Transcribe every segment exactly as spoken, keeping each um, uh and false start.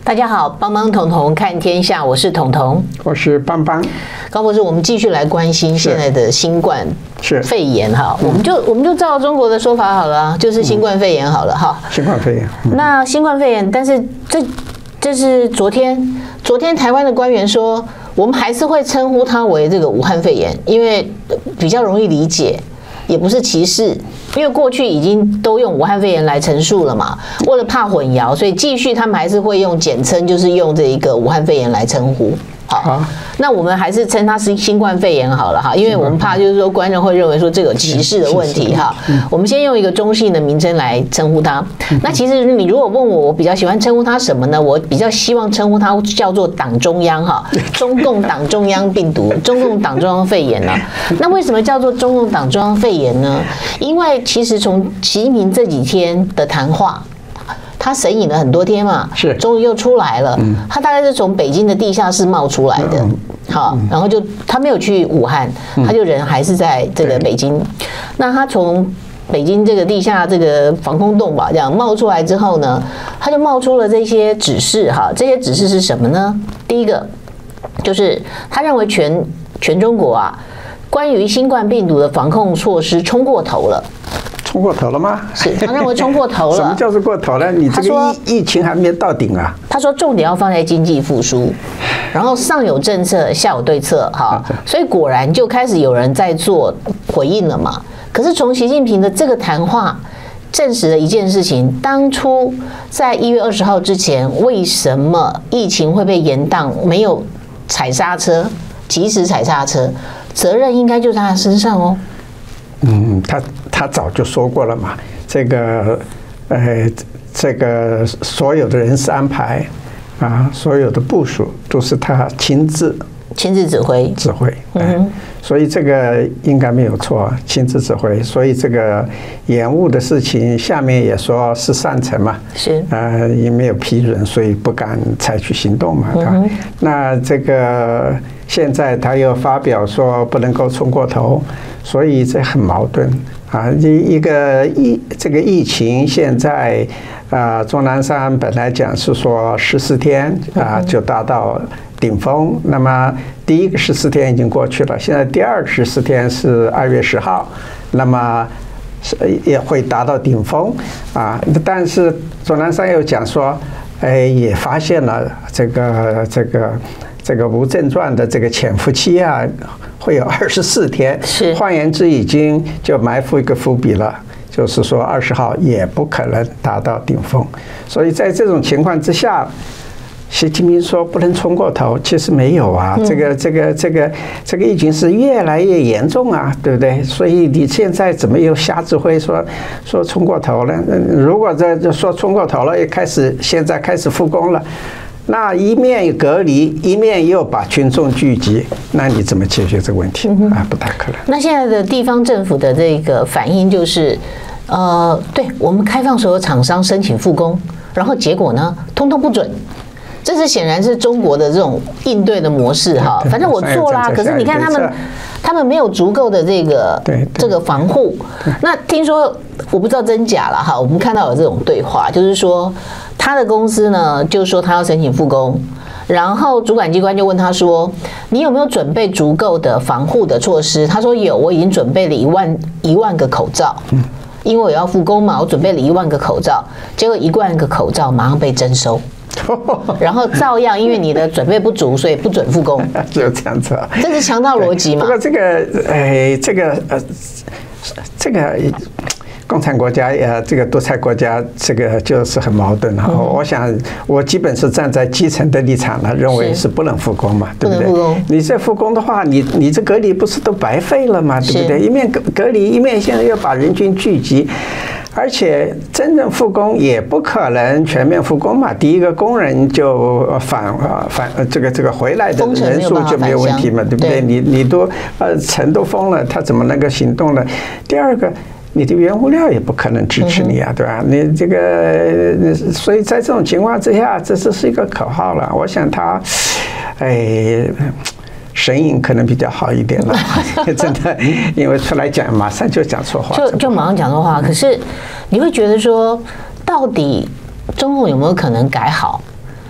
大家好，帮帮统统看天下，我是统统， 我是邦邦。 高博士，我们继续来关心现在的新冠肺炎哈，我们就我们就照中国的说法好了、啊，就是新冠肺炎好了哈。 新冠肺炎。嗯、 那新冠肺炎，但是这这是昨天，昨天台湾的官员说，我们还是会称呼它为这个武汉肺炎，因为比较容易理解。也不是歧视，因为过去已经都用武汉肺炎来陈述了嘛，为了怕混淆，所以继续他们还是会用简称，就是用这一个武汉肺炎来称呼。好，那我们还是称它是新冠肺炎好了哈，因为我们怕就是说官人会认为说这个有歧视的问题哈。我们先用一个中性的名称来称呼它。那其实你如果问我，我比较喜欢称呼它什么呢？我比较希望称呼它叫做党中央哈，中共党中央病毒，中共党中央肺炎呢。那为什么叫做中共党中央肺炎呢？因为其实从习近平这几天的谈话。他神隐了很多天嘛， 是， 终于又出来了。嗯、他大概是从北京的地下室冒出来的，嗯、好，然后就他没有去武汉，嗯、他就人还是在这个北京。那他从北京这个地下这个防空洞吧，这样冒出来之后呢，他就冒出了这些指示哈。这些指示是什么呢？第一个就是他认为全全中国啊，关于新冠病毒的防控措施冲过头了。 冲过头了吗？ 是，他认为冲过头了。 什么叫做过头了？你这个疫疫情还没到顶啊。 他说重点要放在经济复苏，然后上有政策，下有对策，哈，所以果然就开始有人在做回应了嘛。可是从习近平的这个谈话证实了一件事情：当初在一月二十号之前，为什么疫情会被延宕，没有踩刹车，及时踩刹车，责任应该就在他身上哦。 嗯，他他早就说过了嘛，这个，呃，这个所有的人事安排啊，所有的部署都是他亲自亲自指挥指挥，嗯，所以这个应该没有错，亲自指挥。所以这个延误的事情，下面也说是上层嘛， 是， 呃，也没有批准，所以不敢采取行动嘛，对吧？嗯、那这个现在他又发表说不能够冲过头。所以这很矛盾啊！一一个疫这个疫情现在啊，钟南山本来讲是说十四天啊就达到顶峰，那么第一个十四天已经过去了，现在第二个十四天是二月十号，那么也会达到顶峰啊。但是钟南山又讲说，哎，也发现了这个这个这个无症状的这个潜伏期啊。会有二十四天， 是， 换言之，已经就埋伏一个伏笔了，就是说二十号也不可能达到顶峰，所以在这种情况之下，习近平说不能冲过头，其实没有啊，嗯、这个这个这个这个疫情是越来越严重啊，对不对？所以你现在怎么又瞎指挥说说冲过头了？如果这就说冲过头了，也开始现在开始复工了。那一面隔离，一面又把群众聚集，那你怎么解决这个问题啊？不大可能。 那现在的地方政府的这个反应就是，呃，对我们开放所有厂商申请复工，然后结果呢，通通不准。这是显然是中国的这种应对的模式哈。反正我做啦，可是你看他们，他们没有足够的这个这个防护。那听说我不知道真假了哈，我们看到有这种对话，就是说。他的公司呢，就说他要申請復工，然後主管機關就問他說：“你有沒有準備足夠的防護的措施？”他說：“有，我已經準備了一萬一萬個口罩，因為我要復工嘛，我準備了一萬個口罩。結果一萬個口罩馬上被徵收，然後照樣因為你的準備不足，所以不准復工。” 就這樣子啊， 這是強盜邏輯嘛？ 不過這個，哎，這個呃，這個。共產國家呃，這個獨裁國家，這個就是很矛盾了。嗯、我想，我基本是站在基層的立場了，認為是不能復工嘛，對不對？你這復工的話，你你這隔離不是都白費了嘛，對不對？一面隔隔離，一面現在又把人群聚集，而且真正復工也不可能全面復工嘛。第一個工人就返返這個這個回來的人數就沒有問題嘛，對不對？你你都呃城都封了，他怎麼能夠行動呢？第二個。你的原物料也不可能支持你啊，对吧？你这个，所以在这种情况之下，这这是一个口号了。我想他，哎，神隐可能比较好一点了，真的，因为出来讲，马上就讲错话， 就就马上讲错话。可是你会觉得说，到底中共有没有可能改好？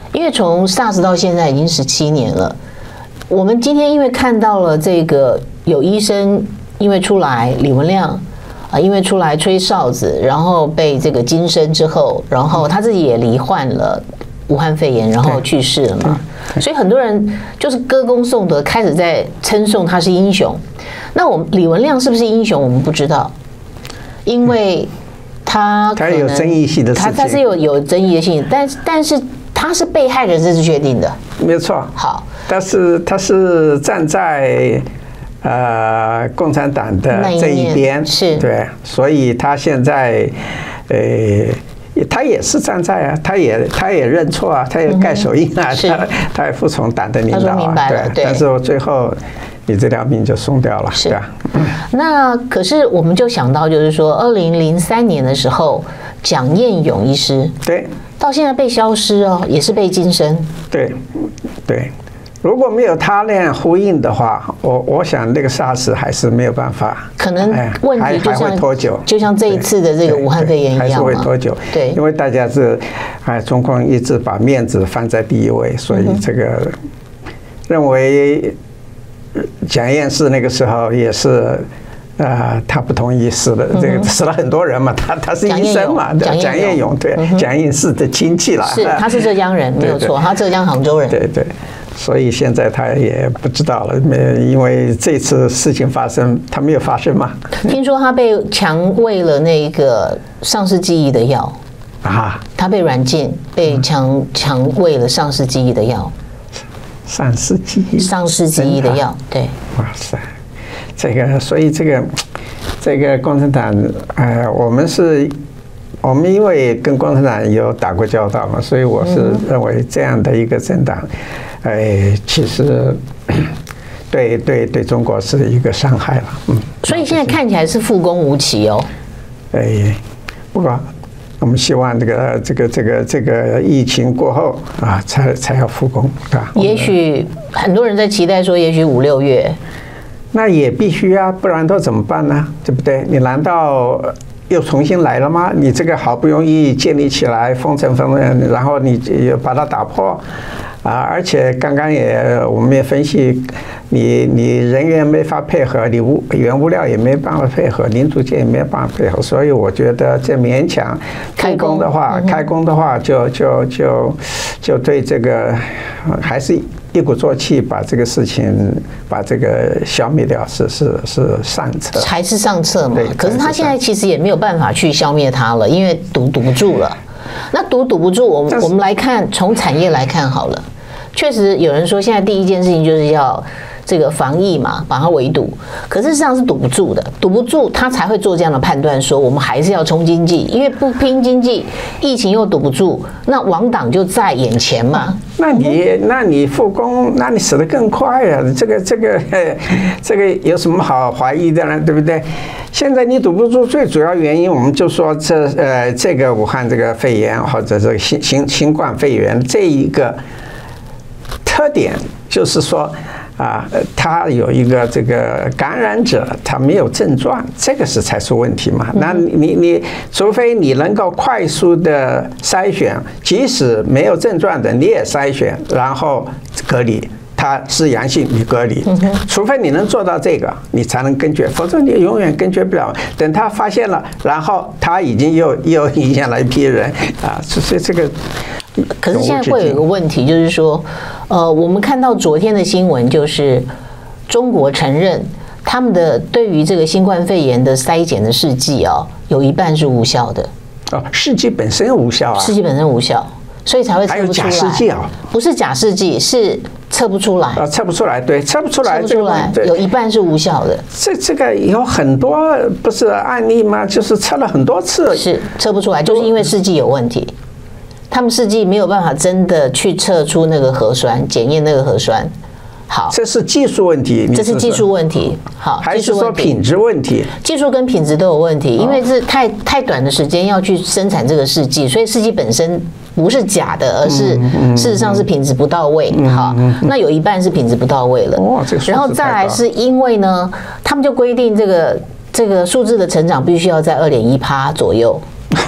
因为从 SARS 到现在已经十七年了。我们今天因为看到了这个有医生因为出来李文亮啊，因为出来吹哨子，然后被这个轻生之后，然后他自己也罹患了武汉肺炎，然后去世了嘛。所以很多人就是歌功颂德，开始在称颂他是英雄。那我们李文亮是不是英雄，我们不知道，因为他可能他有争议性的事情， 他他是有有争议性，但但是他是被害人，这是确定的， 没错。 好， 但是他是站在呃共产党的这一边， 是对，所以他现在呃。他也是站在啊，他也他也认错啊，他也盖手印啊，嗯、他他也服从党的领导啊，对。对但是我最后你这条命就送掉了，是吧？嗯、 那可是我们就想到，就是说，二零零三年的时候，蒋彦勇医师对， 到现在被消失哦，也是被轻生， 对对。如果没有他那样呼应的话，我我想那个 SARS 还是没有办法， 可能问题就像拖久， 就像这一次的这个武汉肺炎一样， 还是会拖久。 对， 因为大家是，哎，中共一直把面子放在第一位，所以这个认为蒋彦士那个时候也是。呃，他不同意死了，这个死了很多人嘛，他他是医生嘛，对，蒋彦勇对，蒋彦士的亲戚了， 是他是浙江人，没有错，他浙江杭州人， 对对，所以现在他也不知道了，没因为这次事情发生，他没有发生嘛。 听说他被强喂了那个丧失记忆的药啊，他被软禁，被强强喂了丧失记忆的药， 丧失记忆， 丧失记忆的药，对， 哇塞。这个，所以这个，这个共产党，呃，我们是，我们因为跟共产党有打过交道嘛，所以我是认为这样的一个政党，哎，其实对对对中国是一个伤害了，嗯。 所以现在看起来是复工无期哦。 哎，不过我们希望这个这个这个这个疫情过后啊，才才要复工，对吧？ 也许很多人在期待说，也许五六月。 那也必须啊，不然都怎么办呢？对不对？你难道又重新来了吗？你这个好不容易建立起来封城封城，然后你又把它打破，啊！而且刚刚也我们也分析，你你人员没法配合，你物原物料也没办法配合，零组件也没办法配合，所以我觉得这勉强开工的话，开工的话就就就就对这个还是。一鼓作气把这个事情把这个消灭掉，是是是上策， 还是上策嘛？可是他现在其实也没有办法去消灭它了，因为堵堵不住了。那堵堵不住，我们我们来看，从产业来看好了，确实有人说现在第一件事情就是要这个防疫嘛，把它围堵。可是事实上是堵不住的，堵不住他才会做这样的判断，说我们还是要冲经济，因为不拼经济，疫情又堵不住，那亡党就在眼前嘛。 那你那你复工，那你死得更快啊！这个这个这个有什么好怀疑的呢？对不对？现在你堵不住，最主要原因我们就说这呃这个武汉这个肺炎或者这个新新新冠肺炎这一个特点，就是说。啊，他有一个这个感染者，他没有症状，这个是才是问题嘛？那你你除非你能够快速的筛选，即使没有症状的你也筛选，然后隔离，他是阳性你隔离，除非你能做到这个，你才能根绝，否则你永远根绝不了。等他发现了，然后他已经又又影响了一批人啊，所以这个。 可是现在会有一个问题，就是说，呃，我们看到昨天的新闻，就是中国承认他们的对于这个新冠肺炎的筛检的试剂啊，有一半是无效的。 哦，试剂本身无效啊， 试剂本身无效，所以才会测不出来。 还有假试剂啊？ 不是假试剂，是测不出来。 啊，测不出来，对，测不出来， 测不出来，有一半是无效的。 这这个有很多不是案例吗？就是测了很多次， 是测不出来，就是因为试剂有问题。他们试剂没有办法真的去测出那个核酸，检验那个核酸。好， 这是技术问题， 这是技术问题。好， 还是说品质问题？ 技术跟品质都有问题，因为是太太短的时间要去生产这个试剂，所以试剂本身不是假的，而是事实上是品质不到位。好，那有一半是品质不到位了。 哇，这个然后再来是因为呢，他们就规定这个这个数字的成长必须要在二点一趴左右。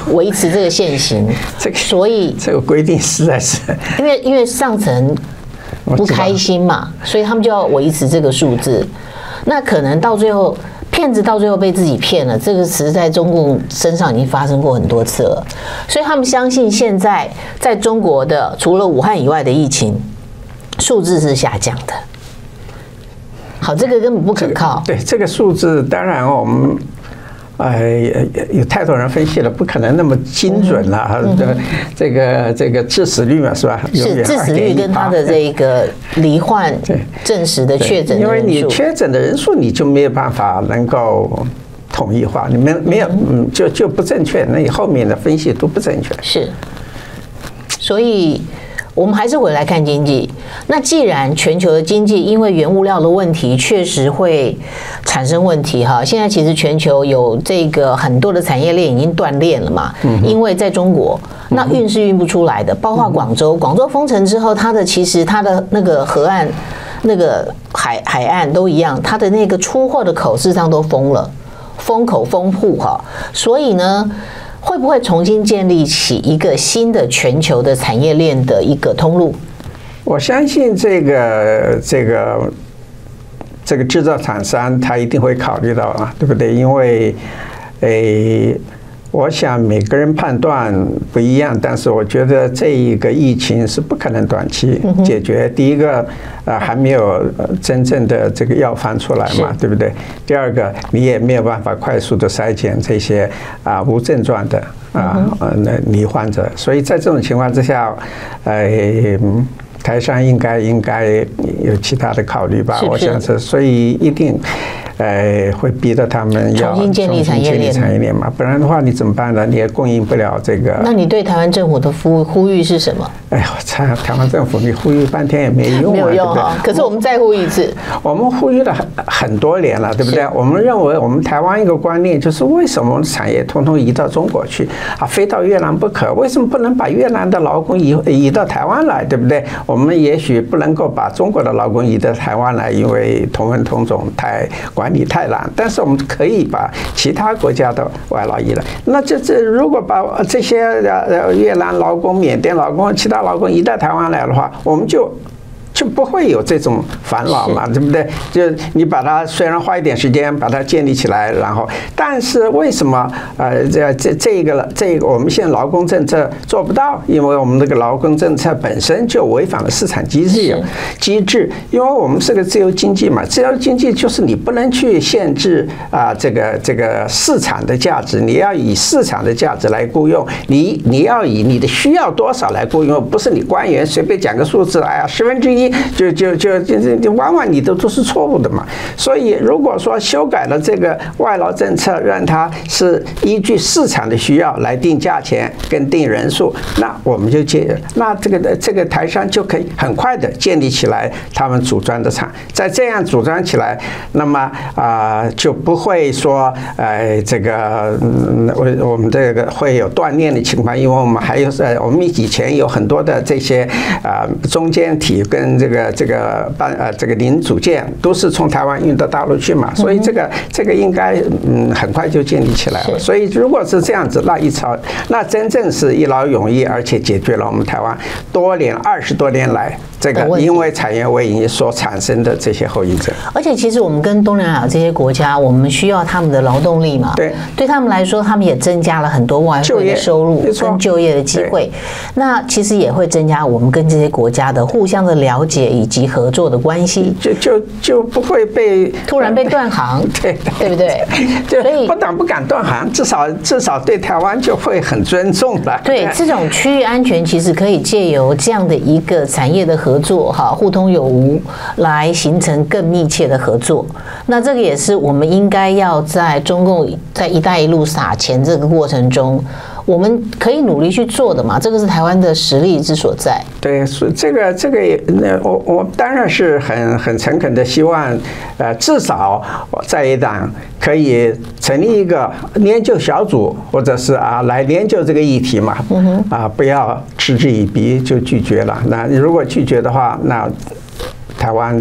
维持这个现行。 这个所以这个规定实在是， 因为因为上层不开心嘛，所以他们就要维持这个数字。那可能到最后，骗子到最后被自己骗了，这个其实在中共身上已经发生过很多次了。所以他们相信现在在中国的除了武汉以外的疫情数字是下降的。好，这个根本不可靠。 对这个数字，当然我们。哎，有太多人分析了，不可能那么精准了。嗯嗯、这个这个致死率嘛，是吧？ 是致死率跟他的这个罹患证实的确诊的人数， 因为你确诊的人数你就没有办法能够统一化，你没没有嗯就就不正确，那你后面的分析都不正确。 是，所以。我们还是回来看经济。那既然全球的经济因为原物料的问题确实会产生问题哈，现在其实全球有这个很多的产业链已经断裂了嘛，因为在中国那运是运不出来的，包括广州，广州封城之后，它的其实它的那个河岸、那个海海岸都一样，它的那个出货的口事实上都封了，封口封户哈，所以呢。会不会重新建立起一个新的全球的产业链的一个通路？ 我相信这个这个这个制造厂商他一定会考虑到啊，对不对？因为，诶，我想每个人判断不一样，但是我觉得这一个疫情是不可能短期解决。第一个，呃，还没有真正的这个药方出来嘛，对不对？第二个，你也没有办法快速的筛检这些啊无症状的啊呃罹患者，所以在这种情况之下，呃。台商应该应该有其他的考虑吧，我想是，所以一定，呃，会逼得他们要重新建立产业链， 产业链嘛，不然的话你怎么办呢？你也供应不了这个。 那你对台湾政府的呼呼吁是什么？ 哎呦，台台湾政府你呼吁半天也没用啊， 没有用啊。可是我们再呼吁一次， 我们呼吁了很很多年了，对不对？我们认为我们台湾一个观念就是为什么我们产业通通移到中国去啊，非到越南不可？为什么不能把越南的劳工移移到台湾来，对不对？我们也许不能够把中国的劳工移到台湾来，因为同文同种太管理太难。但是我们可以把其他国家的外劳移来。那这这如果把这些呃越南劳工、缅甸劳工、其他劳工移到台湾来的话，我们就。就不会有这种烦恼嘛，对不对？就你把它虽然花一点时间把它建立起来，然后，但是为什么呃这这这个这个我们现在劳工政策做不到？因为我们这个劳工政策本身就违反了市场机制机制，因为我们是个自由经济嘛，自由经济就是你不能去限制啊这个这个市场的价值，你要以市场的价值来雇佣，你你要以你的需要多少来雇佣，不是你官员随便讲个数字，哎呀十分之一。就就就就就往往你都都是错误的嘛，所以如果说修改了这个外劳政策，让它是依据市场的需要来定价钱跟定人数，那我们就建，那这个这个台商就可以很快的建立起来他们组装的厂，再这样组装起来，那么啊、呃、就不会说呃这个我、嗯、我们这个会有断链的情况，因为我们还有呃我们以前有很多的这些啊、呃、中间体跟这个这个半呃这个零组件都是从台湾运到大陆去嘛，所以这个这个应该嗯很快就建立起来了。所以如果是这样子，那一朝那真正是一劳永逸，而且解决了我们台湾多年二十多年来这个因为产业位移所产生的这些后遗症。 而且其实我们跟东南亚这些国家，我们需要他们的劳动力嘛， 对， 对他们来说，他们也增加了很多外汇的收入跟就业的机会。那其实也会增加我们跟这些国家的互相的了解以及合作的关系， 就就就不会被突然被断航， 对对不对？ 所以不但不敢断航，至少至少对台湾就会很尊重了。 对，这种区域安全其实可以借由这样的一个产业的合作，哈，互通有无，来形成更密切的合作。那这个也是我们应该要在中共在“一带一路”撒钱这个过程中，我们可以努力去做的嘛，这个是台湾的实力之所在。 对，所以这个这个也，那我我当然是很很诚恳的希望，呃，至少在野党可以成立一个研究小组，或者是啊来研究这个议题嘛，嗯、啊不要嗤之以鼻就拒绝了。那如果拒绝的话，那台湾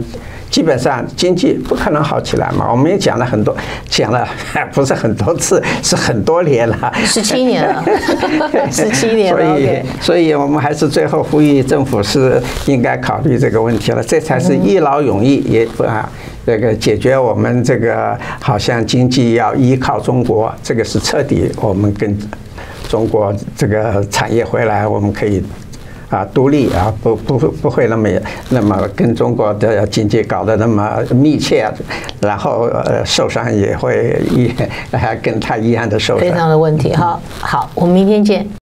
基本上经济不可能好起来嘛。我们也讲了很多，讲了不是很多次，是很多年了， 十七年了，十七年了。 所以，所以我们还是最后呼吁政府是应该考虑这个问题了，这才是一劳永逸，也啊，这个解决我们这个好像经济要依靠中国，这个是彻底我们跟中国这个产业回来，我们可以。啊，独立啊，不不不会那么那么跟中国的经济搞得那么密切，然后呃受伤也会一跟他一样的受伤。 非常的问题哈，好，我们明天见。